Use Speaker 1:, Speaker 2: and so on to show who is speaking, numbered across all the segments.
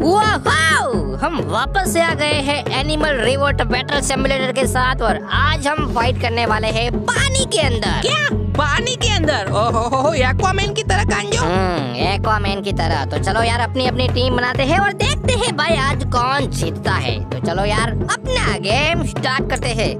Speaker 1: Wow! हम वापस से आ गए हैं एनिमल रिवोल्ट बैटल सिमुलेटर के साथ और आज हम फाइट करने वाले हैं पानी के अंदर।
Speaker 2: क्या पानी के अंदर? ओहो, एक्वामैन की तरह कांजो।
Speaker 1: एक्वामैन की तरह। तो चलो यार अपनी अपनी टीम बनाते हैं और देखते हैं भाई आज कौन जीतता है। तो चलो यार अपना गेम स्टार्ट करते हैं।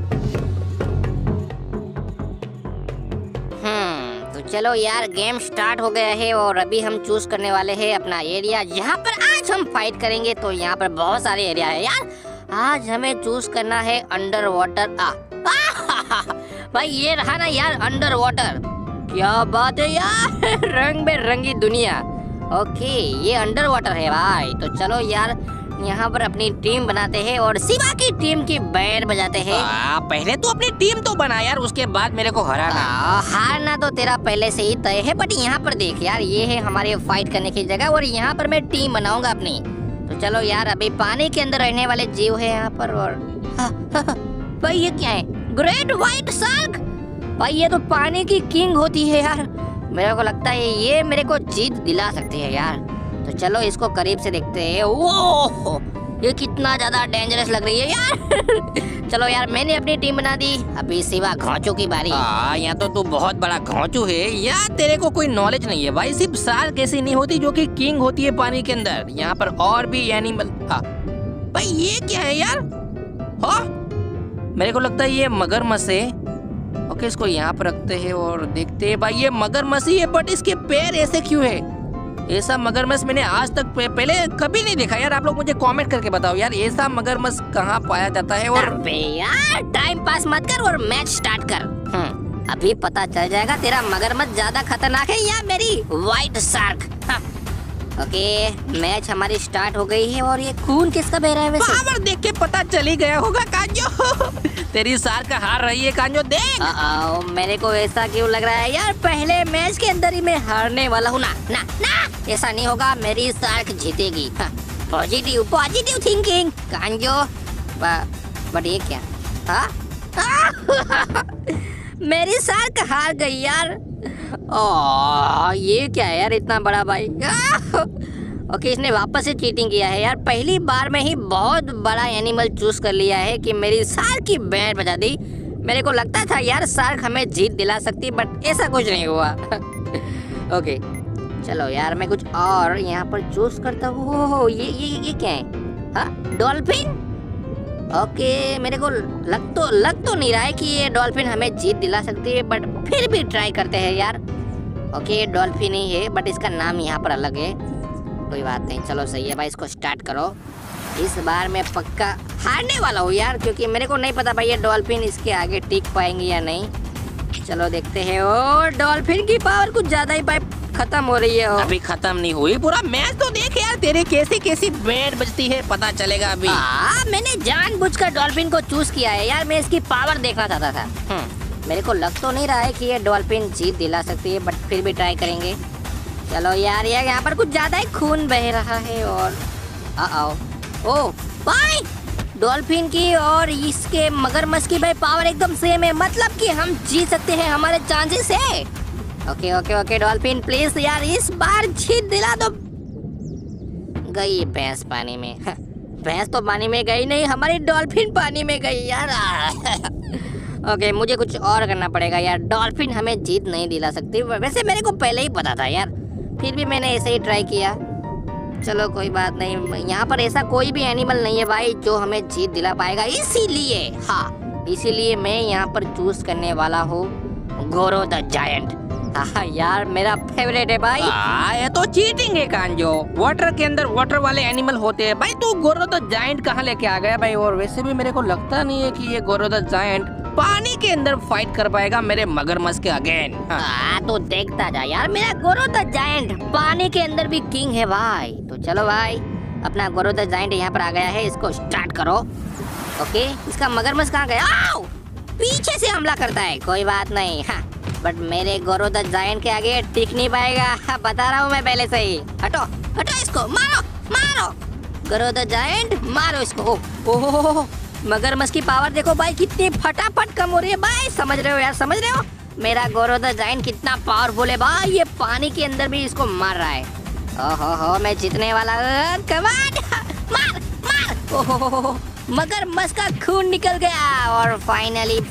Speaker 1: तो चलो यार गेम स्टार्ट हो गया है और अभी हम चूज करने वाले हैं अपना एरिया जहाँ पर आज हम फाइट करेंगे। तो यहाँ पर बहुत सारे एरिया है यार। आज हमें चूज करना है अंडर वाटर। भाई ये रहा ना यार अंडर वाटर। क्या बात है यार रंग बेरंगी दुनिया। ओके ये अंडर वाटर है भाई। तो चलो यार यहाँ पर अपनी टीम बनाते हैं और शिवा की टीम की बैंड बजाते हैं।
Speaker 2: पहले तो अपनी टीम तो बना यार, उसके बाद मेरे को हराना।
Speaker 1: हारना तो तेरा पहले से ही तय है। बट यहाँ पर देख यार ये है हमारे फाइट करने की जगह और यहाँ पर मैं टीम बनाऊंगा अपनी। तो चलो यार अभी पानी के अंदर रहने वाले जीव है यहाँ पर। और भाई ये क्या है? Great white shark. भाई ये तो पानी की किंग होती है यार। मेरे को लगता है ये मेरे को जीत दिला सकती है यार। तो चलो इसको करीब से देखते हैं। वो ये कितना ज्यादा डेंजरस लग रही है यार। चलो यार मैंने अपनी टीम बना दी। अभी सिवा घोंचू की बारी।
Speaker 2: यहाँ तो तू बहुत बड़ा घोंचू है यार। तेरे को कोई नॉलेज नहीं है भाई। सिर्फ शार्क ऐसी नहीं होती जो कि किंग होती है पानी के अंदर। यहाँ पर और भी एनिमल। भाई ये क्या है यार? मेरे को लगता है ये मगरमच्छ है। ओके इसको यहाँ पर रखते हैं और देखते हैं। भाई ये मगरमच्छ ही है बट इसके पैर ऐसे क्यों है? ऐसा मगरमच्छ मैंने आज तक पहले कभी नहीं देखा यार। आप लोग मुझे कमेंट करके बताओ यार ऐसा मगरमच्छ कहाँ पाया जाता है। और
Speaker 1: यार टाइम पास मत कर और मैच स्टार्ट कर। अभी पता चल जाएगा तेरा मगरमच्छ ज्यादा खतरनाक है या मेरी व्हाइट शार्क। ओके मैच हमारी स्टार्ट हो गई है और ये खून किसका बह रहा है वैसे?
Speaker 2: पावर देख के पता चल ही गया होगा कांजो। तेरी शार्क हार रही है कांजो देख।
Speaker 1: मेरे को ऐसा क्यों लग रहा है यार पहले मैच के अंदर ही मैं हारने वाला हूँ। ना ऐसा नहीं होगा। मेरी शार्क जीतेगी। Positive thinking कांजो। बट ये क्या? मेरी शार्क हार गई यार। ये क्या है यार इतना बड़ा भाई। ओके इसने वापस से चीटिंग किया है यार। पहली बार में ही बहुत बड़ा एनिमल चूज कर लिया है कि मेरी शार्क की बैंड बजा दी। मेरे को लगता था यार शार्क हमें जीत दिला सकती बट ऐसा कुछ नहीं हुआ। ओके चलो यार मैं कुछ और यहाँ पर चूज करता हूँ। ये क्या है? डॉल्फिन। ओके मेरे को लग तो नहीं रहा है कि ये डॉल्फिन हमें जीत दिला सकती है बट फिर भी ट्राई करते हैं यार। ओके डॉल्फिन ही है बट इसका नाम यहाँ पर अलग है। कोई बात नहीं चलो सही है भाई इसको स्टार्ट करो। इस बार मैं पक्का हारने वाला हूँ यार क्योंकि मेरे को नहीं पता भाई ये डॉल्फिन इसके आगे टिक पाएंगे या नहीं। चलो देखते हैं। ओ डॉल्फिन की पावर कुछ ज्यादा ही पाइप खत्म हो रही है।
Speaker 2: अभी खत्म नहीं हुई। पूरा मैच तो देख यार तेरे कैसी बैंड बजती है पता चलेगा अभी।
Speaker 1: मैंने जानबूझकर डॉल्फिन को चूज किया है यार। मैं इसकी पावर देखना चाहता था। मेरे को लग तो नहीं रहा है कि ये डॉल्फिन जीत दिला सकती है बट फिर भी ट्राई करेंगे। चलो यार यहाँ पर कुछ ज्यादा ही खून बह रहा है। और ओ भाई डॉल्फिन की और इसके मगरमच्छ की भाई पावर एकदम सेम है। मतलब कि हम जीत सकते हैं। हमारे चांसेस है। ओके डॉल्फिन प्लीज यार इस बार जीत दिला दो। गई भैंस पानी में। भैंस तो पानी में गई नहीं, हमारी डॉल्फिन पानी में गई यार। ओके मुझे कुछ और करना पड़ेगा यार। डॉल्फिन हमें जीत नहीं दिला सकती। वैसे मेरे को पहले ही पता था यार फिर भी मैंने ऐसे ही ट्राई किया। चलो कोई बात नहीं। यहाँ पर ऐसा कोई भी एनिमल नहीं है भाई जो हमें जीत दिला पाएगा। इसीलिए मैं यहाँ पर चूज करने वाला हूँ गोरो द जायंट। यार मेरा फेवरेट है भाई।
Speaker 2: ये तो चीटिंग है कांजो। वाटर के अंदर वाटर वाले एनिमल होते हैं भाई। तू गोरो द जायंट कहाँ लेके आ गया भाई? और वैसे भी मेरे को लगता नहीं है कि ये गोरो द जायंट पानी के अंदर फाइट कर पाएगा मेरे मगरमच्छ के अगेन।
Speaker 1: तो देखता जा यार मेरा गोरो द जायंट पानी के अंदर भी किंग है भाई। तो चलो भाई अपना गोरो द जायंट यहाँ पर आ गया है। इसको स्टार्ट करो। ओके इसका मगरमच्छ कहाँ गया? पीछे से हमला करता है। कोई बात नहीं बट मेरे गोरो द जायंट के आगे टिक नहीं पाएगा। बता रहा हूँ मैं पहले से ही। हटो इसको मारो गोरो द जायंट मारो इसको। ओहो मगरमच्छ की पावर देखो भाई कितनी फटाफट कम हो रही है भाई। समझ रहे हो यार? समझ रहे हो मेरा गोरो द जायंट कितना पावरफुल है भाई। ये पानी के अंदर भी इसको मार रहा है। हो मैं जीतने वाला हूँ। कमान मार मार। ओहो मगरमच्छ का खून निकल गया और फाइनली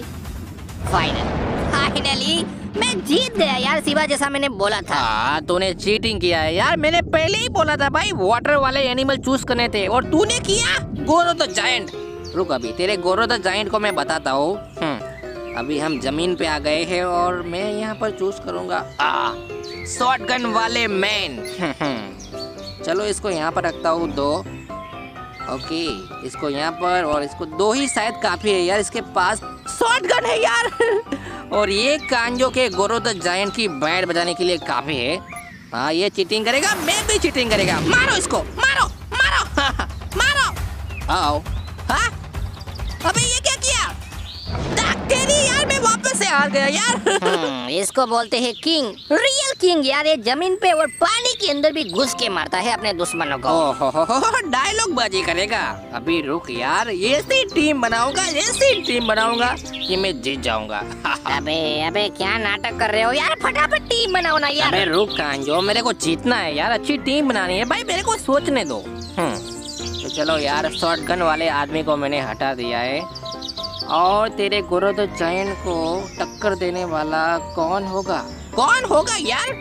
Speaker 1: मैं जीत गया यार शिवा, जैसा मैंने बोला था।
Speaker 2: हाँ तूने चीटिंग किया है यार, मैंने पहले ही बोला था भाई वाटर वाले एनिमल चूज करने थे और तूने किया गोरो द जायंट। रुक अभी तेरे गोरो द जायंट को मैं बताता हूँ। अभी हम जमीन पे आ गए हैं और मैं यहाँ पर चूज करूँगा शॉटगन वाले मैन। चलो इसको यहाँ पर रखता हूँ 2। ओके इसको यहाँ पर, और इसको 2 ही शायद काफी है यार, इसके पास शॉटगन है यार। और ये कांजो के गोरो द जायंट की बैंड बजाने के लिए काफी है। हाँ ये चीटिंग करेगा, मैं भी चीटिंग करेगा। मारो इसको, मारो मारो मारो। आओ हाँ अबे ये क्या किया? तेरी यार मैं वापस से हार गया यार।
Speaker 1: इसको बोलते हैं किंग, रियल किंग यार। ये जमीन पे और पानी के अंदर भी घुस के मारता है अपने दुश्मनों को।
Speaker 2: ओहो डायलॉग बाजी करेगा। अभी रुक यार, ऐसी टीम बनाऊंगा कि मैं जीत जाऊंगा।
Speaker 1: अबे क्या नाटक कर रहे हो यार, फटाफट टीम बनाओ ना यार।
Speaker 2: अबे रुक कांजो, मेरे को जीतना है यार, अच्छी टीम बनानी है भाई, मेरे को सोचने दो। तो चलो यार शॉटगन वाले आदमी को मैंने हटा दिया है और तेरे गोरो द जायंट को टक्कर देने वाला कौन होगा यार?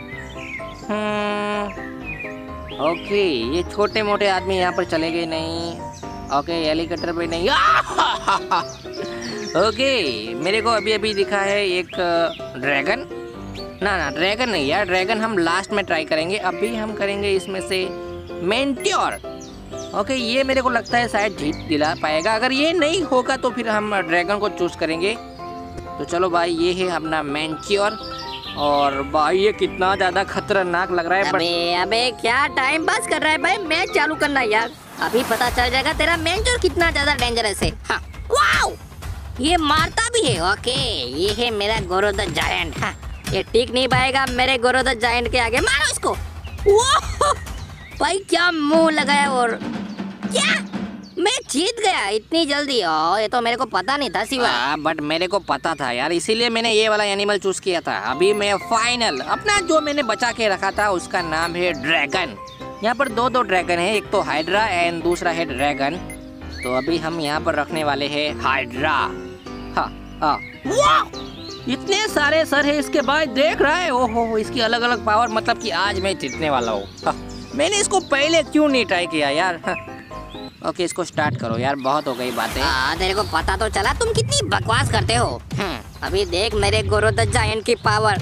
Speaker 2: ओके ये छोटे मोटे आदमी यहाँ पर चले गए नहीं। ओके हेलीकॉप्टर पे नहीं। ओके मेरे को अभी दिखा है एक ड्रैगन। ना ड्रैगन नहीं यार, ड्रैगन हम लास्ट में ट्राई करेंगे। अभी हम करेंगे इसमें से मेंट्योर। ओके ये मेरे को लगता है शायद जीत दिला पाएगा। अगर ये नहीं होगा तो फिर हम ड्रैगन को चूज करेंगे। तो चलो भाई ये है अपना मेंट्योर। और भाई ये कितना ज्यादा खतरनाक लग रहा है।
Speaker 1: अबे क्या टाइम पास कर रहा है भाई, मैच चालू करना यार। अभी पता चल जाएगा तेरा मेंट्योर कितना ज्यादा डेंजरस है। हाँ वाओ ये मारता भी है। ओके ये है मेरा गोरो द जायंट। हाँ ये टिक नहीं पाएगा मेरे गोरो द जायंट के आगे। मारो इसको। भाई क्या मुंह लगाया। और क्या मैं जीत गया इतनी जल्दी? ये तो मेरे को पता नहीं था शिवा।
Speaker 2: बट मेरे को पता था यार, इसीलिए मैंने ये वाला एनिमल चूज किया था। अभी मैं फाइनल अपना जो मैंने बचा के रखा था उसका नाम है ड्रैगन। यहाँ पर 2 ड्रैगन है, एक तो हाइड्रा एंड दूसरा है ड्रैगन। तो अभी हम यहाँ पर रखने वाले है हाइड्रा। इतने सारे सर है इसके बाद, देख रहा है। ओहो इसकी अलग अलग पावर, मतलब कि आज मैं जीतने वाला हूँ। मैंने इसको पहले क्यों नहीं ट्राई किया यार। ओके इसको स्टार्ट करो यार, बहुत हो गई बातें।
Speaker 1: तेरे को पता तो चला तुम कितनी बकवास करते हो। अभी देख मेरे गोरो द जायंट की पावर।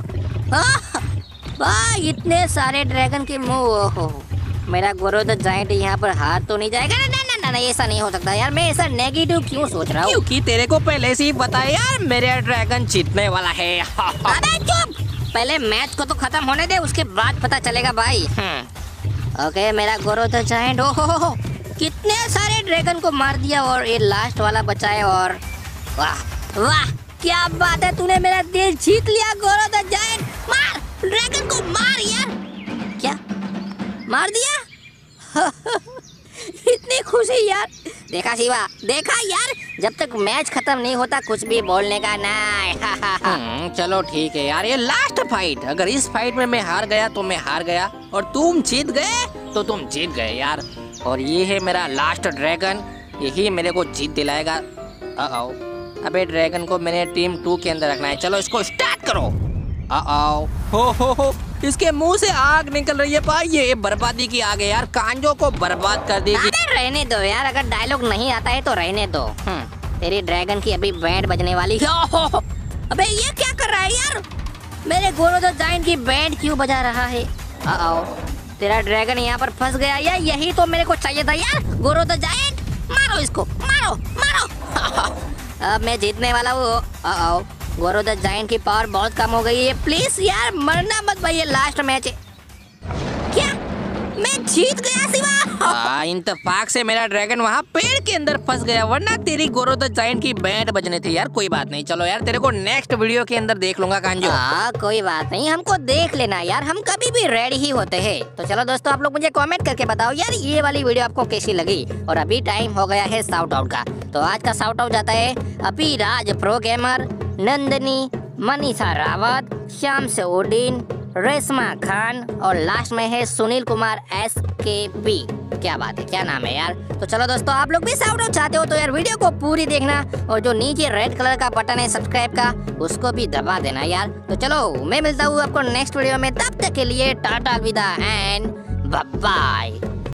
Speaker 1: इतने सारे ड्रैगन के मुंह। मेरा गोरो द जायंट यहाँ पर हार तो नहीं जाएगा? ना ऐसा नहीं हो सकता यार। मैं ऐसा नेगेटिव क्यों सोच रहा हूँ?
Speaker 2: क्योंकि तेरे को पहले से ही पता है यार मेरा ड्रैगन जीतने वाला है।
Speaker 1: अबे चुप, पहले मैच को तो खत्म होने दे, उसके बाद पता चलेगा भाई। ओके मेरा गोरो द जायंट। ओहो कितने सारे ड्रैगन को मार दिया और ये लास्ट वाला बचा है। और वाह क्या बात है, तूने मेरा दिल जीत लिया गोरो द जायंट। मार ड्रैगन को, मार यार। क्या मार दिया? इतनी खुशी यार। देखा शिवा, देखा यार, जब तक मैच खत्म नहीं होता कुछ भी बोलने का नहीं।
Speaker 2: चलो ठीक है यार, ये लास्ट फाइट। अगर इस फाइट में मैं हार गया तो मैं हार गया और तुम जीत गए तो तुम जीत गए यार। और ये है मेरा लास्ट ड्रैगन, यही मेरे को जीत दिलाएगा। अबे ड्रैगन को मैंने टीम 2 के अंदर रखना है। चलो इसको स्टार्ट करो। हो इसके मुंह से आग निकल रही है भाई, ये बर्बादी की आग है यार, कांजो को बर्बाद कर देगी।
Speaker 1: रहने दो यार, अगर डायलॉग नहीं आता है तो रहने दो। तेरी ड्रैगन की अभी बैंड बजने वाली है। अबे ये क्या कर रहा है यार? मेरे गोरो द जायंट की बैंड क्यों बजा रहा है? तेरा ड्रैगन यहाँ पर फंस गया यार, यही तो मेरे को चाहिए था यार। गोरो द जायंट मारो इसको, मारो मारो। अब मैं जीतने वाला हूँ। गोरो द जायंट की पावर बहुत कम हो गई है, प्लीज यार मरना मत भाई, ये लास्ट मैच है। क्या मैं जीत गया शिवा?
Speaker 2: इंतफाक से मेरा ड्रैगन वहाँ पेड़ के अंदर फंस गया, वरना तेरी गोरो द जायंट की बैंड बजने थी यार। कोई बात नहीं, चलो यार तेरे को नेक्स्ट वीडियो के अंदर देख लूंगा कांजो।
Speaker 1: कोई बात नहीं, हमको देख लेना यार, हम कभी भी रेडी ही होते हैं। तो चलो दोस्तों, आप लोग मुझे कमेंट करके बताओ यार ये वाली वीडियो आपको कैसी लगी। और अभी टाइम हो गया है शाउट आउट का। तो आज का शाउट आउट जाता है अभिराज प्रो गेमर, नंदनी, मनीषा रावत, श्याम से ओडिन, रेशमा खान और लास्ट में है सुनील कुमार SKP। क्या बात है, क्या नाम है यार। तो चलो दोस्तों, आप लोग भी साउंड चाहते हो तो यार वीडियो को पूरी देखना और जो नीचे रेड कलर का बटन है सब्सक्राइब का, उसको भी दबा देना यार। तो चलो मैं मिलता हूँ आपको नेक्स्ट वीडियो में, तब तक के लिए टाटा अलविदा एंड बाय बाय।